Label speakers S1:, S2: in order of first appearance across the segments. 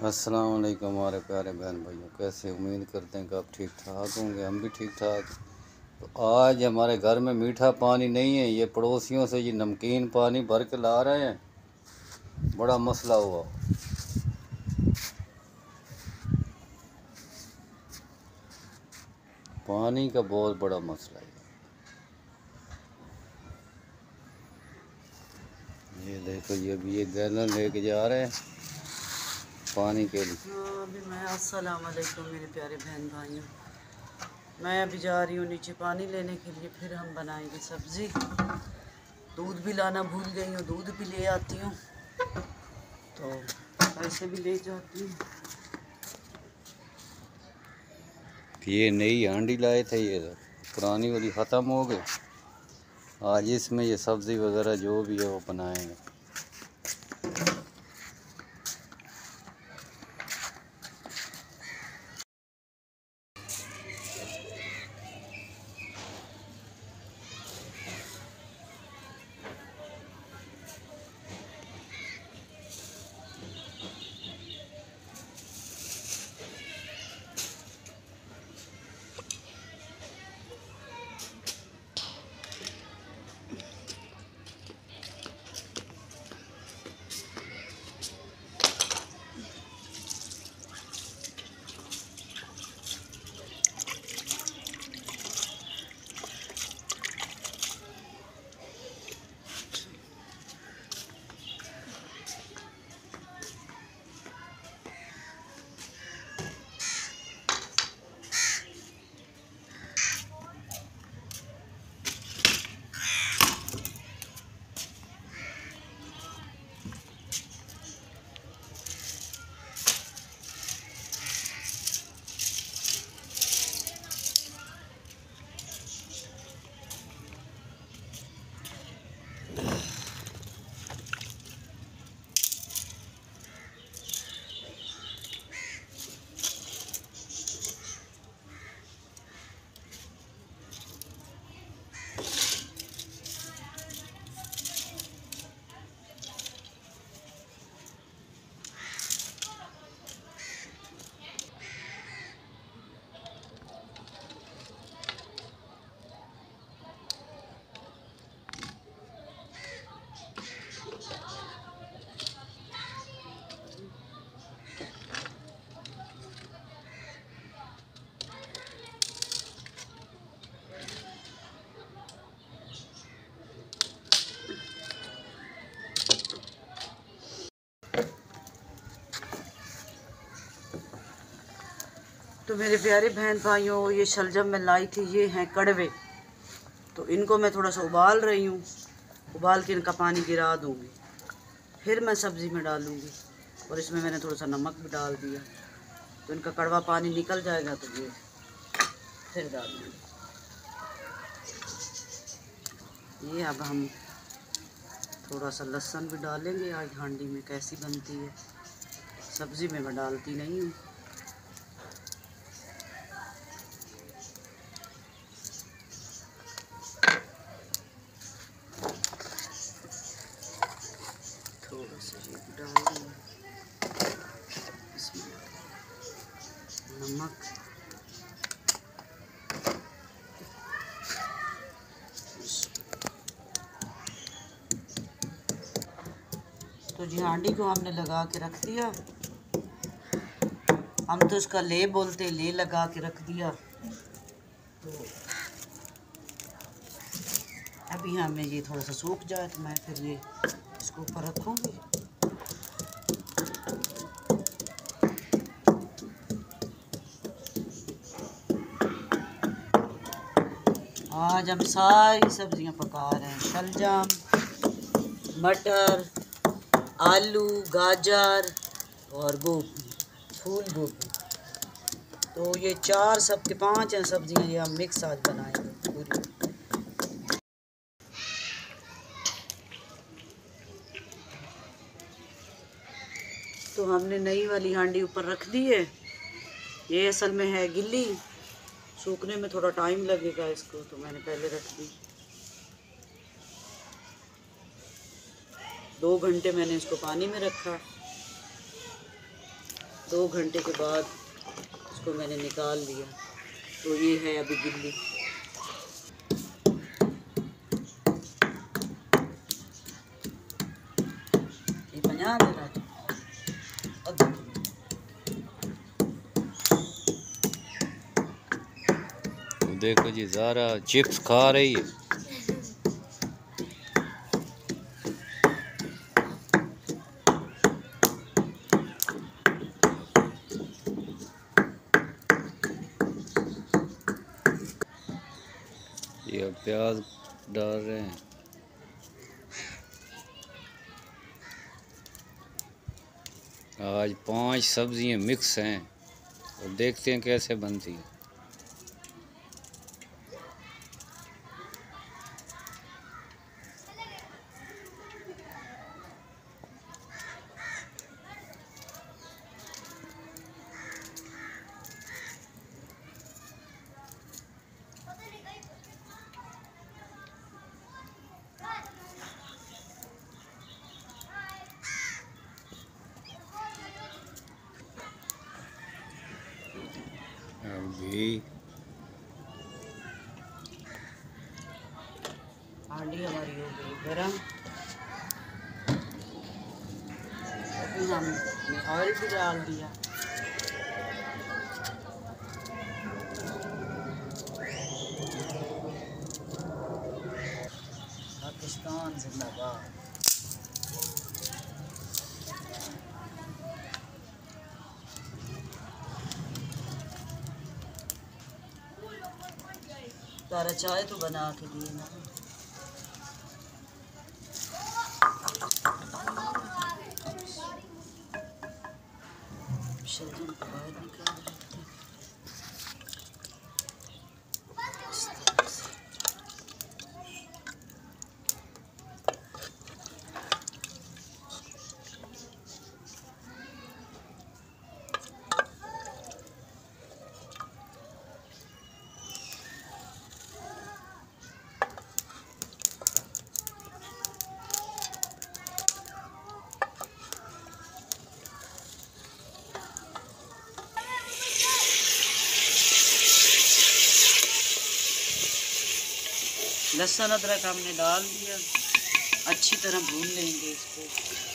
S1: अस्सलाम वालेकुम हमारे प्यारे बहन भाइयों, कैसे उम्मीद करते हैं कि आप ठीक ठाक होंगे। हम भी ठीक ठाक। तो आज हमारे घर में मीठा पानी नहीं है, ये पड़ोसियों से ये नमकीन पानी भर के ला रहे हैं। बड़ा मसला हुआ, पानी का बहुत बड़ा मसला है। ये देखो, ये भी एक गैलन लेके जा रहे हैं पानी के लिए।
S2: अभी मैं अस्सलाम वालेकुम मेरे प्यारे बहन भाइयों, मैं अभी जा रही हूँ नीचे पानी लेने के लिए। फिर हम बनाएंगे सब्ज़ी। दूध भी लाना भूल गई हूँ, दूध भी ले आती हूँ तो पैसे भी ले जाती हूँ।
S1: ये नई हांडी लाए थे, ये पुरानी वाली ख़त्म हो गई। आज इसमें ये सब्ज़ी वगैरह जो भी है वो बनाएंगे।
S2: तो मेरे प्यारे बहन भाइयों, ये शलजम में लाई थी, ये हैं कड़वे। तो इनको मैं थोड़ा सा उबाल रही हूँ। उबाल के इनका पानी गिरा दूँगी, फिर मैं सब्ज़ी में डालूँगी। और इसमें मैंने थोड़ा सा नमक भी डाल दिया, तो इनका कड़वा पानी निकल जाएगा तो ये फिर डालूँगी। ये अब हम थोड़ा सा लहसुन भी डालेंगे। आज हांडी में कैसी बनती है, सब्ज़ी में मैं डालती नहीं हूँ। थोड़ा सा ये भी डाल दिया, इसमें नमक, तो जी हांडी को हमने लगा के रख दिया। हम तो इसका ले बोलते, ले लगा के रख दिया। तो अभी हमें ये थोड़ा सा सूख जाए तो मैं फिर ये इसको ऊपर रखूँगी। आज हम सारी सब्जियां पका रहे हैं, शलजम, मटर, आलू, गाजर और गोभी, फूल गोभी। तो ये 4 सब के 5 हैं सब्जियां, ये हम मिक्स आज बनाएंगे पूरी। तो हमने नई वाली हांडी ऊपर रख दी है। ये असल में है गिल्ली, सूखने में थोड़ा टाइम लगेगा इसको, तो मैंने पहले रख दी। 2 घंटे मैंने इसको पानी में रखा। 2 घंटे के बाद उसको मैंने निकाल लिया। तो ये है अभी गिल्ली। ये 50 दे रहा था।
S1: देखो जी ज़ारा चिप्स खा रही है। ये अब प्याज डाल रहे हैं। आज 5 सब्जियां मिक्स हैं और देखते हैं कैसे बनती है। अभी
S2: हांडी हमारी हो गई गरम। अभी हमने ऑयल भी डाल दिया। पाकिस्तान जिंदाबाद। तारा चाय तो बना के दिए ना। शलजम को बाहर निकाल रखते हैं। इस तरह से। लहसुन अदरक हमने डाल दिया। अच्छी तरह भून लेंगे इसको।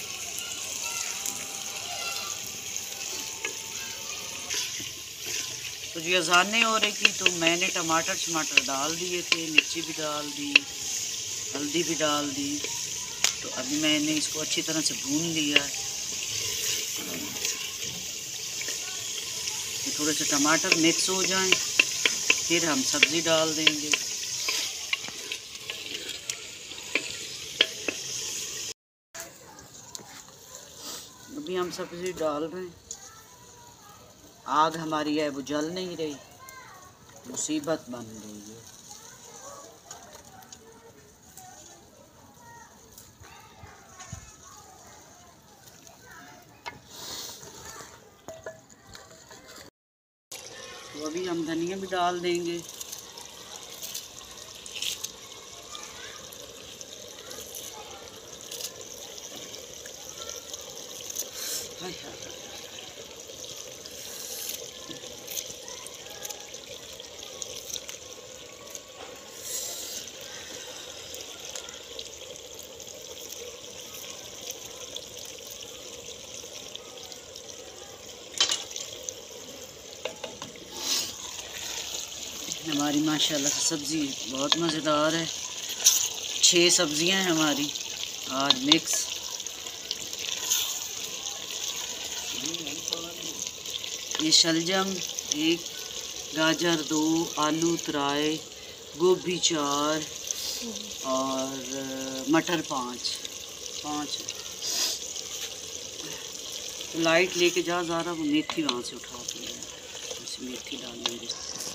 S2: तो जो अज़ानें हो रही थी तो मैंने टमाटर डाल दिए थे, मिर्ची भी डाल दी, हल्दी भी डाल दी। तो अभी मैंने इसको अच्छी तरह से भून लिया। तो थोड़े से टमाटर मिक्स हो जाएं, फिर हम सब्ज़ी डाल देंगे। अभी हम सब्ज़ी डाल रहे हैं। आग हमारी है वो जल नहीं रही, मुसीबत बन रही है। तो अभी हम धनिया भी डाल देंगे। हमारी माशाल्लाह से सब्ज़ी बहुत मज़ेदार है। 6 सब्ज़ियां हैं हमारी आज मिक्स। ये शलजम 1, गाजर 2, आलू 3, गोभी 4 और मटर 5। तो लाइट लेके जा ज़रा, वो मेथी वहाँ से उठा के ले, मेथी डालेंगे।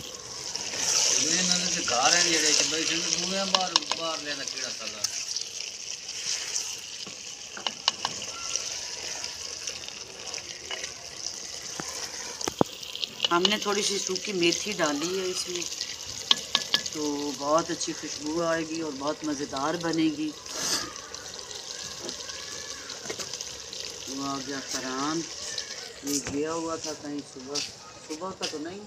S2: हमने थोड़ी सी सूखी मेथी डाली है इसमें, तो बहुत अच्छी खुशबू आएगी और बहुत मज़ेदार बनेगी। वो आ गया फरहान। ये गया हुआ था कहीं सुबह का तो नहीं।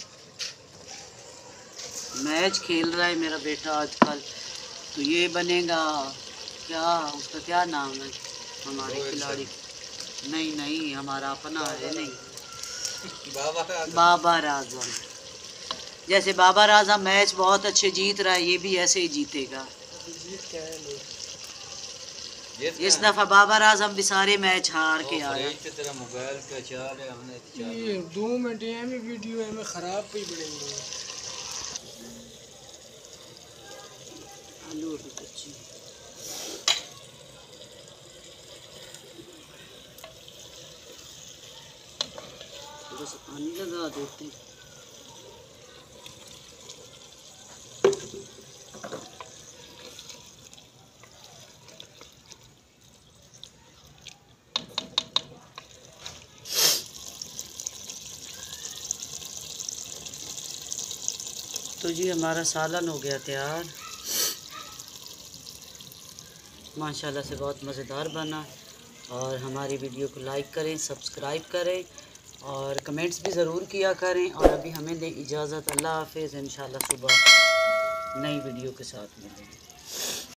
S2: मैच खेल रहा है मेरा बेटा आजकल, तो ये बनेगा क्या, उसका क्या नाम है हमारे खिलाड़ी? नहीं हमारा अपना है, नहीं बाबर आजम। जैसे बाबर आजम मैच बहुत अच्छे जीत रहा है, ये भी ऐसे ही जीतेगा। इस दफा बाबर आजम भी सारे मैच हार के आया।
S3: ये 2 मिनट में वीडियो में खराब भी पड़ेंगे।
S2: आलू अभी कच्ची, थोड़ा सा पानी लगा देते हैं। तो जी हमारा सालन हो गया तैयार, माशाल्लाह से बहुत मज़ेदार बना। और हमारी वीडियो को लाइक करें, सब्सक्राइब करें और कमेंट्स भी ज़रूर किया करें। और अभी हमें दें इजाज़त, अल्लाह हाफ़िज़। इंशाल्लाह सुबह नई वीडियो के साथ मिलेंगे।